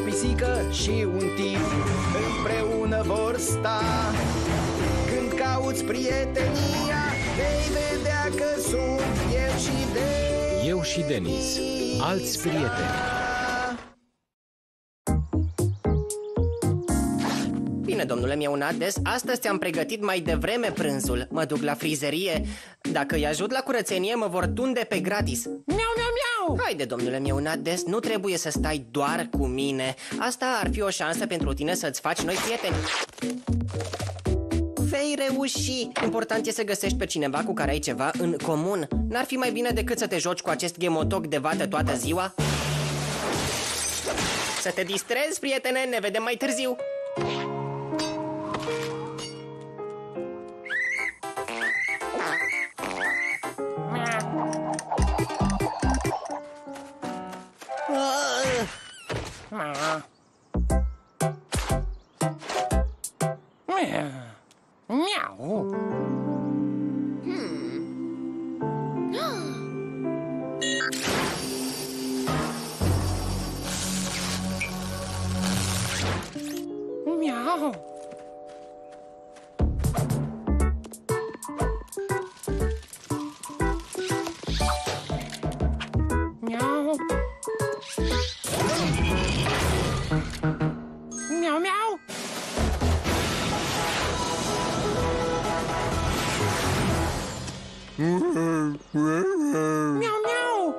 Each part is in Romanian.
pisică și un tip împreună vor sta. Când cauți prietenia, vei vedea că sunt eu și Denis. Eu și Denis, alți prieteni. Bine, domnule Mieunades, astăzi ți-am pregătit mai devreme prânzul. Mă duc la frizerie. Dacă îi ajut la curățenie, mă vor tunde pe gratis. Miau, miau, miau! Haide, domnule Mieunades, nu trebuie să stai doar cu mine. Asta ar fi o șansă pentru tine să-ți faci noi prieteni. Vei reuși. Important e să găsești pe cineva cu care ai ceva în comun. N-ar fi mai bine decât să te joci cu acest ghemotoc de vată toată ziua? Să te distrezi, prietene, ne vedem mai târziu. Miau! Miau! Miau! Miau, miau! Miau, miau!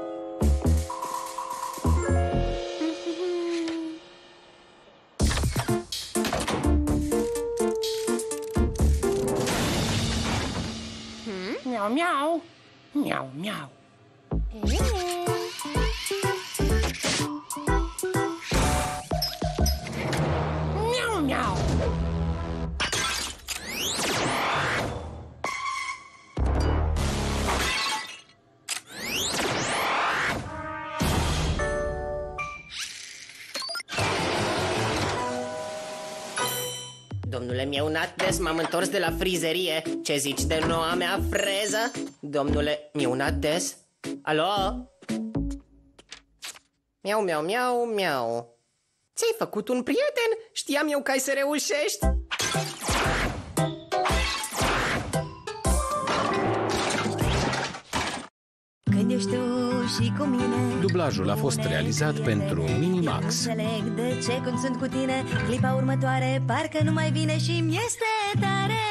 Miau, miau! Miau, miau! Miau, miau! Domnule Mieunades, m-am întors de la frizerie. Ce zici de noua mea freză? Domnule Mieunades? Alo? Miau, miau, miau, miau. Ți-ai făcut un prieten? Știam eu că ai să reușești. Când ești tu și cu mine. Dublajul a fost realizat pentru Minimax. Înțeleg de ce când sunt cu tine, clipa următoare parcă nu mai vine și mi este tare.